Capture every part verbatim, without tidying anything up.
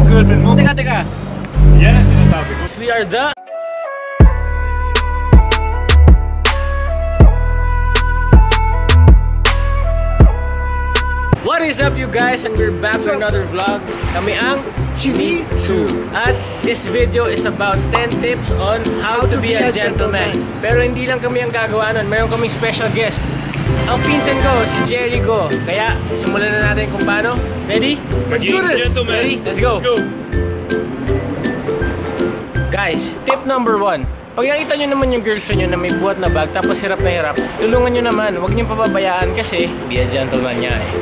yung girlfriend mo. Teka, teka. Yan ang sinasabi ko. We are the... What is up you guys, and we're back to another vlog. Kami ang Chimmy two. At this video is about ten tips on how, how to, to be, be a gentleman. gentleman. Pero hindi lang kami ang gagawa nun, mayroon kaming special guest. Ang pinsan ko, si Jerry ko. Kaya simulan na natin kung paano. Ready? Let's do this! Ready? Let's go! Let's go! Guys, tip number one. Pag nakita nyo naman yung girlfriend nyo na may buhat na bag tapos hirap na hirap, tulungan nyo naman. Huwag nyo pababayaan kasi be a gentleman niya eh.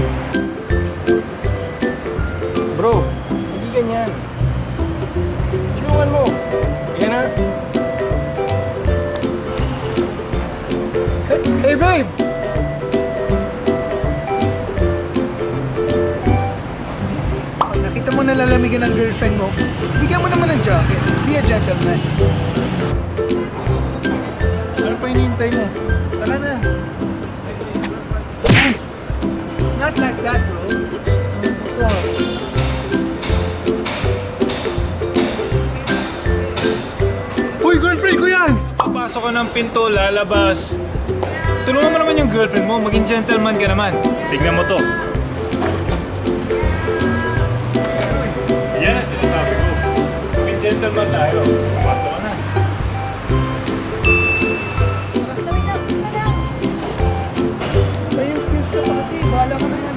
Bro, hindi ganyan. Tulungan mo. Yan na. Hey, hey babe! Pag nakita mo nalalamigan ng girlfriend mo, bigyan mo naman ng jacket. Be a gentleman. Ano pa hinihintay mo? Tara na. Not like that, bro. Wow. Uy, girlfriend ko yan! Papasok ka ng pinto, lalabas. Tulungan mo naman yung girlfriend mo, maging gentleman ka naman. Tignan mo to. Yan ang sinasabi ko. Maging gentleman tayo. Papasok ka na. Ayos, yes ka pa kasi. Bahala ka naman.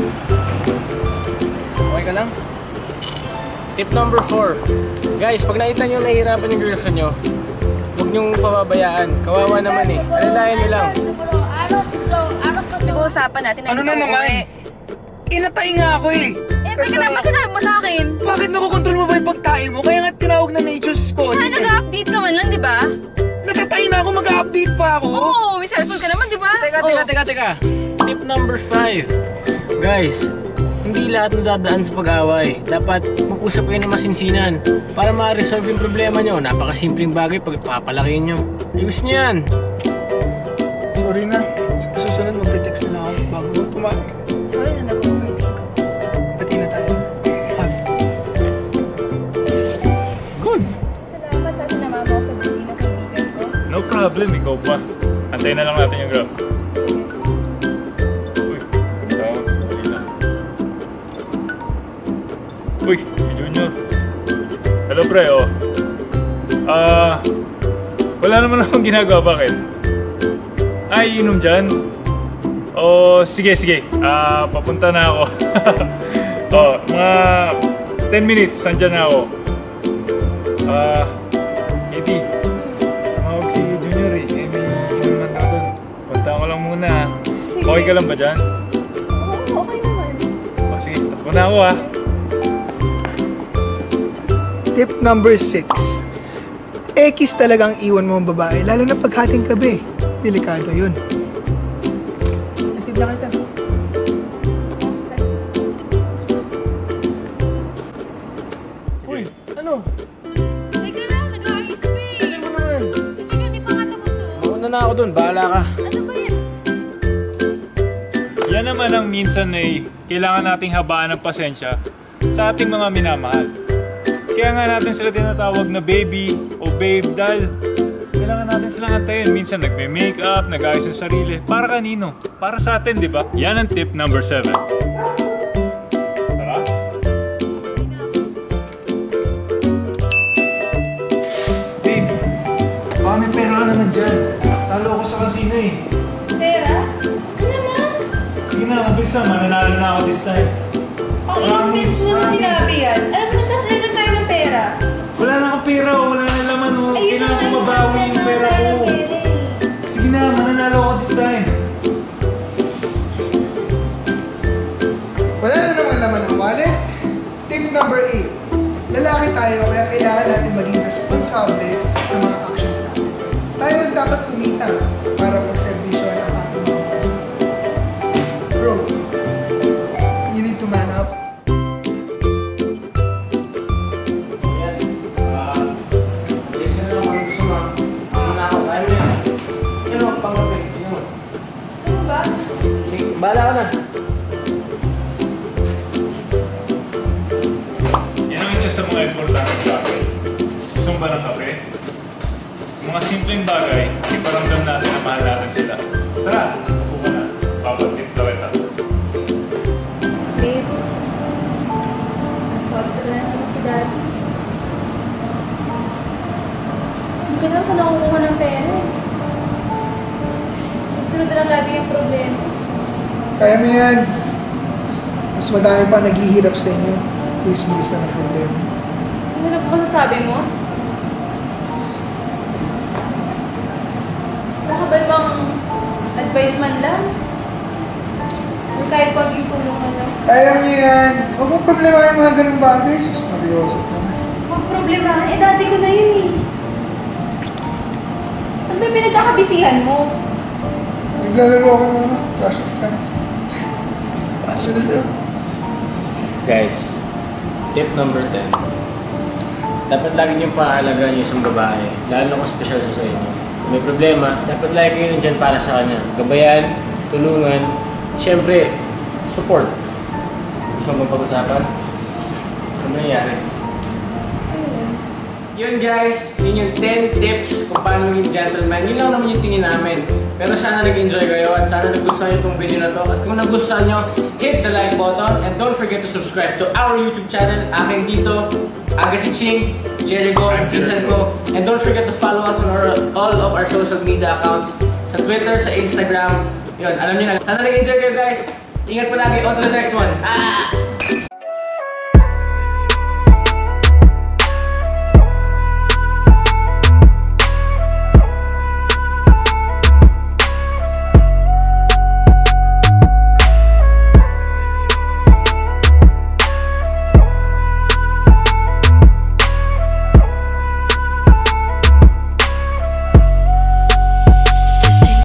Okay ka lang? Tip number four. Guys, pag nakita nyo nahihirapan yung girlfriend nyo, huwag nyong pababayaan. Kawawa naman eh. Alalayan nyo lang. Nag-uusapan natin na Ano na naman? Inatay nga ako eh. Eh, teka naman sinabi mo sa akin. Bakit nakokontrol mo ba yung pagtae mo? Kaya nga't tinawag na nature's calling. Sana nag-update ka man lang, di ba? Natatay na ako, mag-update pa ako. Oo, may cellphone ka naman, di ba? Teka, teka, teka, teka. Tip number five. Guys, hindi lahat nadadaan sa pag-away. Dapat mag-usap kayo ng masinsinan para ma-resolve yung problema nyo. Napakasimpleng bagay pag papalakihin nyo. Ayos nyo yan. Sorry na. Sa susunod, magte-text na ako bago mo pumalag. Sorry na nag-overthink ko. Pati na tayo. Hug. Good. Salamat kasi namama ko sa buhay ng kaibigan ko. No problem, ikaw pa. Antayin na lang natin yung girl. Uy, tumutawag. Sorry na. Uy, si Junior. Hello pre, oh. Ah, uh, wala naman akong ginagawa, bakit? Ay, inom dyan? Oh, sige, sige. Ah, uh, papunta na ako. Oh, mga ten minutes, nandyan na ako. Ah, uh, Eddie. Tumawag si Junior eh. Eh, may inuman daw doon. Punta ko lang muna. Sige. Okay ka lang ba dyan? Oo, okay naman. Oh, sige, takbo na ako ah. Tip number six. Ekis talagang iwan mo ang babae, lalo na paghating gabi. Delikado yun. Atid na kita. Uy, ano? Teka lang, nag-ayos pa eh. Teka mo naman. Teka, di pa nga tapos oh. Mauna na ako dun, bahala ka. Ano ba yan? Yan naman ang minsan eh, kailangan nating habaan ng pasensya sa ating mga minamahal. Kaya nga natin sila tinatawag na baby o babe dahil kailangan natin silang antayin. Minsan nagme-makeup, nag-ayos ng sarili. Para kanino? Para sa atin, di ba? Yan ang tip number seven. Tara? Babe, baka may pera ka naman dyan. Talo ako sa kasino eh. Pera? Ano naman? Sige na, mabilis na. Mananalo na ako this time. Ang ilang beses mo na sinabi yan. Alam mo, nagsasalita tayo ng pera. Wala na akong pera, wala na laman oh. Ayun Kailangan naman, ko mabawi yung pera ko. Sige na, mananalo ako this time. Wala na naman laman ng wallet. Tip number eight. Lalaki tayo, kaya kailangan natin maging responsable sa mga actions natin. Tayo ang dapat kumita para pagservisyo ng ating mga gusto. Bro, you need to man up. Bahala ka na. sa mga importanteng bagay. Gusto mo ba ng kape? Mga simpleng bagay, iparamdam natin na mahal natin sila. Tara, upo ka na. Papatip daw ito. Babe, nasa hospital na naman si Daddy. Hindi ko naman saan nakukuha ng pera eh. Sunod-sunod na lang lagi yung problema. Kaya mo yan. Mas madami pa naghihirap sa inyo. Bilis-bilis na ng problema. Ano na po nasabi mo? Wala ka ba ibang advice man lang? Or kahit konting tulong man lang? Kaya mo yan. Huwag mong problema yung mga ganung bagay. Sus, mariosip naman. Huwag problema. Eh, dati ko na yun eh. Ano ba yung pinagkakabisihan mo? Naglalaro ako ng ano, Clash of Clans. Passion na siya. Guys, tip number ten. Dapat lagi niyong paalagaan yung isang babae, lalo kung special siya sa inyo. Kung may problema, dapat lagi kayo nandyan para sa kanya. Gabayan, tulungan, siyempre, support. Gusto mo pag-usapan? Ano nangyari? Ayun. Yun guys, yun yung ten tips kung paano maging gentleman. Yun lang naman yung tingin namin. Pero sana nag-enjoy kayo at sana nagustuhan nyo itong video na to. At kung nagustuhan nyo, hit the like button and don't forget to subscribe to our YouTube channel. Aking dito, Aga si Ching, Jericho, Vincent ko. And don't forget to follow us on our, all of our social media accounts. Sa Twitter, sa Instagram. Yun, alam nyo na. Sana nag-enjoy kayo guys. Ingat palagi. On to the next one. Ah!